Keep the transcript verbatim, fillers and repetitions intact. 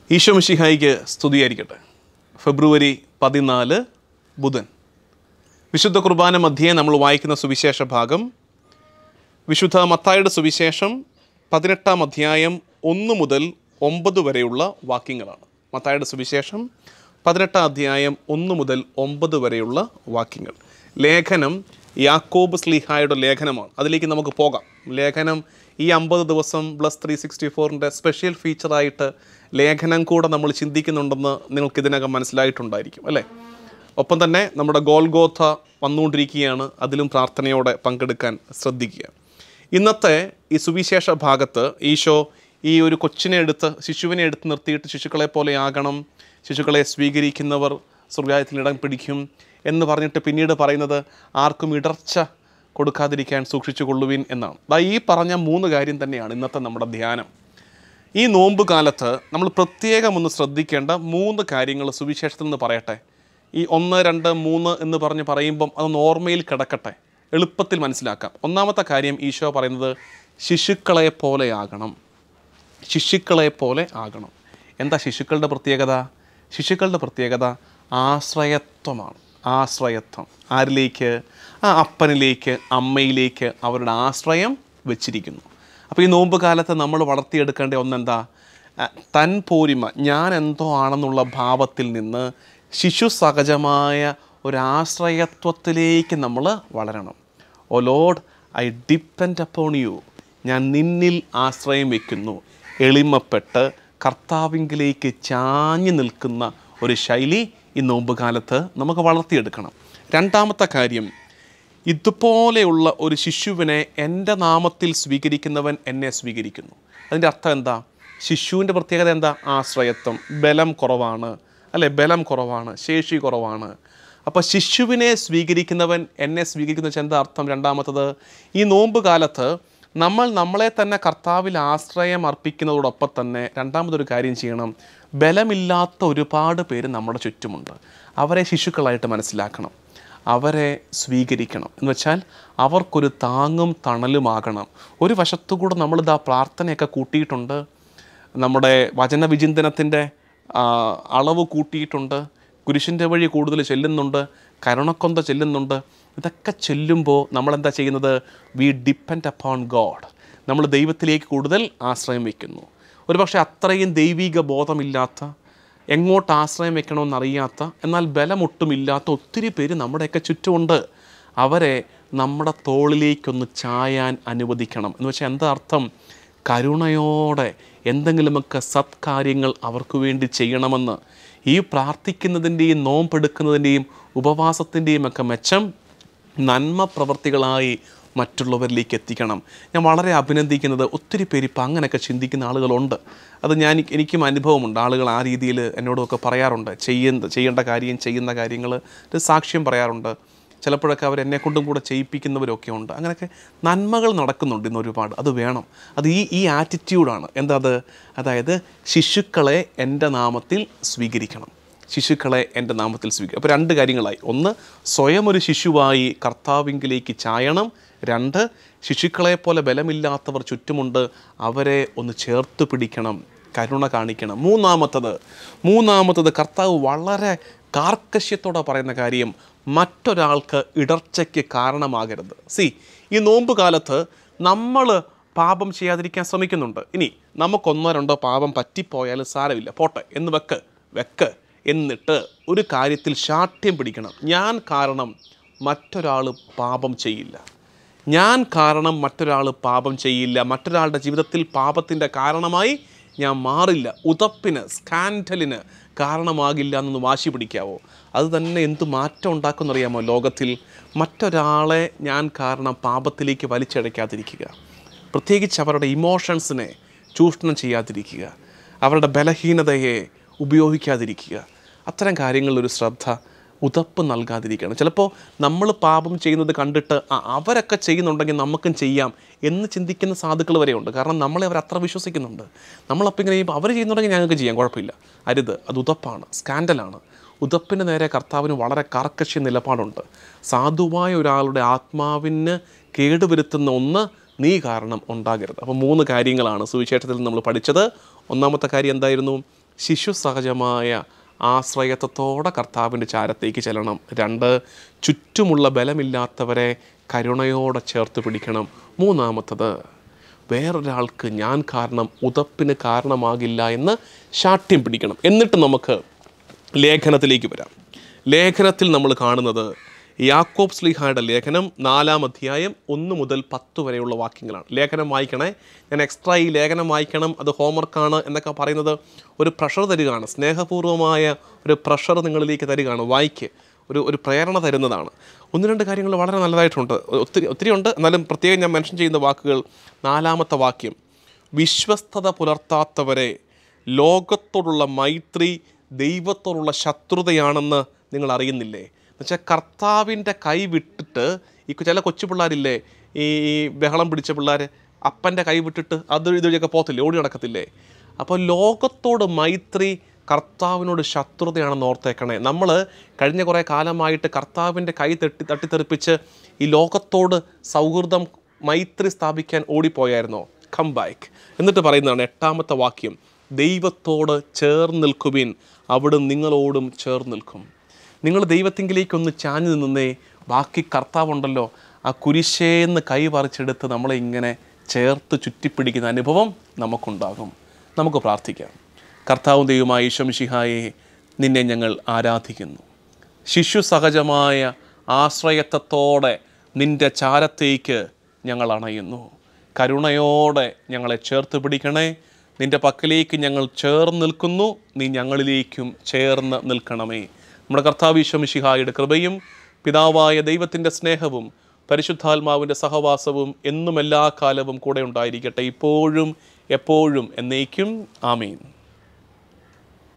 ഈശോ മിശിഹായിക്ക് സ്തുതിയായിരിക്കട്ടെ. ഫെബ്രുവരി പതിനാല് ബുധൻ. വിശുദ്ധ കുർബാന മധ്യേ നമ്മൾ വായിക്കുന്ന സുവിശേഷ ഭാഗം വിശുദ്ധ മത്തായിയുടെ സുവിശേഷം പതിനെട്ടാം അധ്യായം ഒന്ന് മുതൽ ഒമ്പത് വരെയുള്ള വാക്യങ്ങളാണ്. മത്തായിയുടെ സുവിശേഷം പതിനെട്ടാം അധ്യായം ഒന്ന് മുതൽ ഒമ്പത് വരെയുള്ള വാക്യങ്ങൾ. ലേഖനം യാക്കോബ് സ്ലീഹായുടെ ലേഖനമാണ്. അതിലേക്ക് നമുക്ക് പോകാം. ലേഖനം ഈ അമ്പത് ദിവസം പ്ലസ് ത്രീ സിക്സ്റ്റി ഫോറിൻ്റെ സ്പെഷ്യൽ ഫീച്ചറായിട്ട് ലേഖനം കൂടെ നമ്മൾ ചിന്തിക്കുന്നുണ്ടെന്ന് നിങ്ങൾക്ക് ഇതിനകം മനസ്സിലായിട്ടുണ്ടായിരിക്കും അല്ലേ? ഒപ്പം തന്നെ നമ്മുടെ ഗോൽഗോഥ വന്നുകൊണ്ടിരിക്കുകയാണ്. അതിലും പ്രാർത്ഥനയോടെ പങ്കെടുക്കാൻ ശ്രദ്ധിക്കുക. ഇന്നത്തെ ഈ സുവിശേഷ ഭാഗത്ത് ഈശോ ഈ ഒരു കൊച്ചിനെ എടുത്ത് ശിശുവിനെ എടുത്ത് നിർത്തിയിട്ട് ശിശുക്കളെ പോലെ ആകണം, ശിശുക്കളെ സ്വീകരിക്കുന്നവർ സ്വർഗ്ഗരാജ്യത്തിൽ ഇടം പിടിക്കും എന്ന് പറഞ്ഞിട്ട് പിന്നീട് പറയുന്നത് ആർക്കും ഇടർച്ച കൊടുക്കാതിരിക്കാൻ സൂക്ഷിച്ചു കൊള്ളുവിൻ എന്നാണ്. അതാ ഈ പറഞ്ഞ മൂന്ന് കാര്യം തന്നെയാണ് ഇന്നത്തെ നമ്മുടെ ധ്യാനം. ഈ നോമ്പ് കാലത്ത് നമ്മൾ പ്രത്യേകം ഒന്ന് ശ്രദ്ധിക്കേണ്ട മൂന്ന് കാര്യങ്ങൾ സുവിശേഷത്തിൽ നിന്ന് പറയട്ടെ. ഈ ഒന്ന് രണ്ട് മൂന്ന് എന്ന് പറഞ്ഞ് പറയുമ്പം അതൊന്ന് ഓർമ്മയിൽ കിടക്കട്ടെ, എളുപ്പത്തിൽ മനസ്സിലാക്കാം. ഒന്നാമത്തെ കാര്യം ഈശോ പറയുന്നത് ശിശുക്കളെ പോലെ ആകണം. ശിശുക്കളെ പോലെ ആകണം. എന്താ ശിശുക്കളുടെ പ്രത്യേകത? ശിശുക്കളുടെ പ്രത്യേകത ആശ്രയത്വമാണ്. ആശ്രയത്വം ആരിലേക്ക്? ആ അപ്പനിലേക്ക്, അമ്മയിലേക്ക് അവരുടെ ആശ്രയം വെച്ചിരിക്കുന്നു. അപ്പോൾ ഈ നോമ്പ് കാലത്ത് നമ്മൾ വളർത്തിയെടുക്കേണ്ട ഒന്നെന്താ? തൻ പോരിമ, ഞാൻ എന്തോ ആണെന്നുള്ള ഭാവത്തിൽ നിന്ന് ശിശു സഹജമായ ഒരാശ്രയത്വത്തിലേക്ക് നമ്മൾ വളരണം. Oh lord, I depend upon you. ഞാൻ നിന്നിൽ ആശ്രയം വയ്ക്കുന്നു. എളിമപ്പെട്ട് കർത്താവിങ്കിലേക്ക് ചാഞ്ഞു നിൽക്കുന്ന ഒരു ശൈലി ഈ നോമ്പ് കാലത്ത് നമുക്ക് വളർത്തിയെടുക്കണം. രണ്ടാമത്തെ കാര്യം, ഇതുപോലെയുള്ള ഒരു ശിശുവിനെ എൻ്റെ നാമത്തിൽ സ്വീകരിക്കുന്നവൻ എന്നെ സ്വീകരിക്കുന്നു. അതിൻ്റെ അർത്ഥം എന്താ? ശിശുവിൻ്റെ പ്രത്യേകത എന്താ? ആശ്രയത്വം. ബലം കുറവാണ് അല്ലേ? ബലം കുറവാണ്, ശേഷി കുറവാണ്. അപ്പോൾ ശിശുവിനെ സ്വീകരിക്കുന്നവൻ എന്നെ സ്വീകരിക്കുന്ന വെച്ചാൽ എന്താ അർത്ഥം? രണ്ടാമത്തത്, ഈ നോമ്പ് കാലത്ത് നമ്മൾ നമ്മളെ തന്നെ കർത്താവിൽ ആശ്രയം അർപ്പിക്കുന്നതോടൊപ്പം തന്നെ രണ്ടാമതൊരു കാര്യം ചെയ്യണം. ബലമില്ലാത്ത ഒരുപാട് പേര് നമ്മുടെ ചുറ്റുമുണ്ട്. അവരെ ശിശുക്കളായിട്ട് മനസ്സിലാക്കണം, അവരെ സ്വീകരിക്കണം. എന്ന് വെച്ചാൽ അവർക്കൊരു താങ്ങും തണലുമാകണം. ഒരു വശത്തുകൂടെ നമ്മളിതാ പ്രാർത്ഥനയൊക്കെ കൂട്ടിയിട്ടുണ്ട്, നമ്മുടെ വചനവിചിന്തനത്തിൻ്റെ അളവ് കൂട്ടിയിട്ടുണ്ട്, കുരിശിൻ്റെ വഴി കൂടുതൽ ചെല്ലുന്നുണ്ട്, കരുണക്കൊന്ത ചെല്ലുന്നുണ്ട്. ഇതൊക്കെ ചെല്ലുമ്പോൾ നമ്മളെന്താ ചെയ്യുന്നത്? We depend upon God. നമ്മൾ ദൈവത്തിലേക്ക് കൂടുതൽ ആശ്രയം വയ്ക്കുന്നു. ഒരുപക്ഷെ അത്രയും ദൈവിക ബോധമില്ലാത്ത, എങ്ങോട്ട് ആശ്രയം വെക്കണമെന്നറിയാത്ത, എന്നാൽ ബലമൊട്ടുമില്ലാത്ത ഒത്തിരി പേര് നമ്മുടെയൊക്കെ ചുറ്റുമുണ്ട്. അവരെ നമ്മുടെ തോളിലേക്കൊന്ന് ചായാൻ അനുവദിക്കണം. എന്ന് വെച്ചാൽ എന്താ അർത്ഥം? കരുണയോടെ എന്തെങ്കിലുമൊക്കെ സത്കാര്യങ്ങൾ അവർക്ക് വേണ്ടി ചെയ്യണമെന്ന്. ഈ പ്രാർത്ഥിക്കുന്നതിൻ്റെയും നോമ്പെടുക്കുന്നതിൻ്റെയും ഉപവാസത്തിൻ്റെയും ഒക്കെ മെച്ചം നന്മ പ്രവർത്തികളായി മറ്റുള്ളവരിലേക്ക് എത്തിക്കണം. ഞാൻ വളരെ അഭിനന്ദിക്കുന്നത് ഒത്തിരി പേര് ഇപ്പം അങ്ങനെയൊക്കെ ചിന്തിക്കുന്ന ആളുകളുണ്ട്. അത് ഞാൻ എനിക്കും അനുഭവമുണ്ട്. ആളുകൾ ആ രീതിയിൽ എന്നോടൊക്കെ പറയാറുണ്ട്. ചെയ്യുന്ന ചെയ്യേണ്ട കാര്യം ചെയ്യുന്ന കാര്യങ്ങൾ സാക്ഷ്യം പറയാറുണ്ട്. ചിലപ്പോഴൊക്കെ അവർ എന്നെക്കൊണ്ടും കൂടെ ചെയ്യിപ്പിക്കുന്നവരൊക്കെ ഉണ്ട്. അങ്ങനെയൊക്കെ നന്മകൾ നടക്കുന്നുണ്ട് ഇന്ന് ഒരുപാട്. അത് വേണം. അത് ഈ ഈ ആറ്റിറ്റ്യൂഡാണ്. എന്താ അത്? അതായത് ശിശുക്കളെ എൻ്റെ നാമത്തിൽ സ്വീകരിക്കണം. ശിശുക്കളെ എൻ്റെ നാമത്തിൽ സ്വീകരിക്കും. അപ്പോൾ രണ്ട് കാര്യങ്ങളായി. ഒന്ന്, സ്വയം ഒരു ശിശുവായി കർത്താവിങ്കിലേക്ക് ചായണം. രണ്ട്, ശിശുക്കളെ പോലെ ബലമില്ലാത്തവർ ചുറ്റുമുണ്ട്, അവരെ ഒന്ന് ചേർത്ത് പിടിക്കണം, കരുണ കാണിക്കണം. മൂന്നാമത്തത് മൂന്നാമത്തത് കർത്താവ് വളരെ കാർക്കശ്യത്തോടെ പറയുന്ന കാര്യം, മറ്റൊരാൾക്ക് ഇടർച്ചയ്ക്ക് കാരണമാകരുത്. സി, ഈ നോമ്പ് കാലത്ത് നമ്മൾ പാപം ചെയ്യാതിരിക്കാൻ ശ്രമിക്കുന്നുണ്ട്. ഇനി നമുക്കൊന്നോ രണ്ടോ പാപം പറ്റിപ്പോയാൽ സാരമില്ല, പോട്ടെ എന്ന് വെക്ക് വെക്ക് എന്നിട്ട് ഒരു കാര്യത്തിൽ ശാഠ്യം പിടിക്കണം. ഞാൻ കാരണം മറ്റൊരാൾ പാപം ചെയ്യില്ല. ഞാൻ കാരണം മറ്റൊരാൾ പാപം ചെയ്യില്ല. മറ്റൊരാളുടെ ജീവിതത്തിൽ പാപത്തിൻ്റെ കാരണമായി ഞാൻ മാറില്ല. ഉതപ്പിന്, സ്കാൻഡലിന് കാരണമാകില്ല എന്നൊന്ന് വാശി പിടിക്കാവോ? അത് തന്നെ എന്ത് മാറ്റം ഉണ്ടാക്കുമെന്നറിയാമോ ലോകത്തിൽ? മറ്റൊരാളെ ഞാൻ കാരണം പാപത്തിലേക്ക് വലിച്ചഴയ്ക്കാതിരിക്കുക, പ്രത്യേകിച്ച് അവരുടെ ഇമോഷൻസിനെ ചൂഷണം ചെയ്യാതിരിക്കുക, അവരുടെ ബലഹീനതയെ ഉപയോഗിക്കാതിരിക്കുക. അത്തരം കാര്യങ്ങളിലൊരു ശ്രദ്ധ, ഉതപ്പ് നൽകാതിരിക്കുകയാണ്. ചിലപ്പോൾ നമ്മൾ പാപം ചെയ്യുന്നത് കണ്ടിട്ട് അവരൊക്കെ ചെയ്യുന്നുണ്ടെങ്കിൽ നമുക്കും ചെയ്യാം എന്ന് ചിന്തിക്കുന്ന സാധുക്കൾ വരെയുണ്ട്. കാരണം നമ്മളെ അവർ അത്ര വിശ്വസിക്കുന്നുണ്ട്. നമ്മളപ്പോൾ ഇങ്ങനെ ചെയ്യുമ്പോൾ അവർ ചെയ്യുന്നുണ്ടെങ്കിൽ ഞങ്ങൾക്ക് ചെയ്യാം, കുഴപ്പമില്ല. അരുത്, അത് ഉതപ്പാണ്, സ്കാൻഡലാണ്. ഉതപ്പിന് നേരെ കർത്താവിന് വളരെ കാർക്കശ്യ നിലപാടുണ്ട്. സാധുവായ ഒരാളുടെ ആത്മാവിന് കേടുവരുത്തുന്ന ഒന്ന് നീ കാരണം ഉണ്ടാകരുത്. അപ്പോൾ മൂന്ന് കാര്യങ്ങളാണ് സുവിശേഷത്തിൽ നമ്മൾ പഠിച്ചത്. ഒന്നാമത്തെ കാര്യം എന്തായിരുന്നു? ശിശു സഹജമായ ആശ്രയത്വത്തോടെ കർത്താവിൻ്റെ ചാരത്തേക്ക് ചെല്ലണം. രണ്ട്, ചുറ്റുമുള്ള ബലമില്ലാത്തവരെ കരുണയോടെ ചേർത്ത് പിടിക്കണം. മൂന്നാമത്തത്, വേറൊരാൾക്ക് ഞാൻ കാരണം ഉതപ്പിന് കാരണമാകില്ല എന്ന് ശാഠ്യം പിടിക്കണം. എന്നിട്ട് നമുക്ക് ലേഖനത്തിലേക്ക് വരാം. ലേഖനത്തിൽ നമ്മൾ കാണുന്നത് യാക്കോബ് ശ്ലീഹായുടെ ലേഖനം നാലാം അധ്യായം ഒന്ന് മുതൽ പത്ത് വരെയുള്ള വാക്യങ്ങളാണ്. ലേഖനം വായിക്കണേ. ഞാൻ എക്സ്ട്രാ ഈ ലേഖനം വായിക്കണം, അത് ഹോംവർക്കാണ് എന്നൊക്കെ പറയുന്നത് ഒരു പ്രഷർ തരികയാണ്, സ്നേഹപൂർവ്വമായ ഒരു പ്രഷർ നിങ്ങളിലേക്ക് തരികയാണ്. വായിക്ക്, ഒരു ഒരു പ്രേരണ തരുന്നതാണ്. ഒന്ന് രണ്ട് കാര്യങ്ങൾ വളരെ നല്ലതായിട്ടുണ്ട്, ഒത്തിരി ഒത്തിരി ഉണ്ട്. എന്നാലും പ്രത്യേകം ഞാൻ മെൻഷൻ ചെയ്യുന്ന വാക്കുകൾ, നാലാമത്തെ വാക്യം, വിശ്വസ്തത പുലർത്താത്തവരെ ലോകത്തോടുള്ള മൈത്രി ദൈവത്തോടുള്ള ശത്രുതയാണെന്ന് നിങ്ങൾ അറിയുന്നില്ലേ? എന്നുവെച്ചാൽ കർത്താവിൻ്റെ കൈ വിട്ടിട്ട് ഈ ചില കൊച്ചു പിള്ളേരില്ലേ, ഈ ബഹളം പിടിച്ച പിള്ളേർ അപ്പൻ്റെ കൈ വിട്ടിട്ട് അത് ഇതൊക്കെ പോകത്തില്ലേ, ഓടി നടക്കത്തില്ലേ? അപ്പോൾ ലോകത്തോട് മൈത്രി കർത്താവിനോട് ശത്രുതയാണെന്ന് ഓർത്തേക്കണേ. നമ്മൾ കഴിഞ്ഞ കുറേ കാലമായിട്ട് കർത്താവിൻ്റെ കൈ തട്ടി തട്ടിത്തെറിപ്പിച്ച് ഈ ലോകത്തോട് സൗഹൃദം മൈത്രി സ്ഥാപിക്കാൻ ഓടിപ്പോയായിരുന്നോ? Come back. എന്നിട്ട് പറയുന്നതാണ് എട്ടാമത്തെ വാക്യം, ദൈവത്തോട് ചേർന്ന് നിൽക്കുവിൻ, അവിടെ നിങ്ങളോടും ചേർന്ന് നിൽക്കും. നിങ്ങൾ ദൈവത്തിങ്കിലേക്കൊന്ന് ചാഞ്ഞു നിന്നേ, ബാക്കി കർത്താവുണ്ടല്ലോ ആ കുരിശേന്ന് കൈ പറിച്ചെടുത്ത് നമ്മളെ ഇങ്ങനെ ചേർത്ത് ചുറ്റിപ്പിടിക്കുന്ന അനുഭവം നമുക്കുണ്ടാകും. നമുക്ക് പ്രാർത്ഥിക്കാം. കർത്താവും ദൈവമായ ഈശോ മിശിഹായെ, നിന്നെ ഞങ്ങൾ ആരാധിക്കുന്നു. ശിശു സഹജമായ ആശ്രയത്വത്തോടെ നിൻ്റെ ചാരത്തേക്ക് ഞങ്ങൾ അണയുന്നു. കരുണയോടെ ഞങ്ങളെ ചേർത്ത് പിടിക്കണേ. നിൻ്റെ പക്കലേക്ക് ഞങ്ങൾ ചേർന്ന് നിൽക്കുന്നു, നീ ഞങ്ങളിലേക്കും ചേർന്ന് നിൽക്കണമേ. നമ്മുടെ കർത്താവ് ഈശോ മിശിഹായുടെ കൃപയും പിതാവായ ദൈവത്തിൻ്റെ സ്നേഹവും പരിശുദ്ധാത്മാവിൻ്റെ സഹവാസവും എന്നും എല്ലാ കാലവും കൂടെ ഉണ്ടായിരിക്കട്ടെ, ഇപ്പോഴും എപ്പോഴും എന്നേക്കും. ആമേൻ.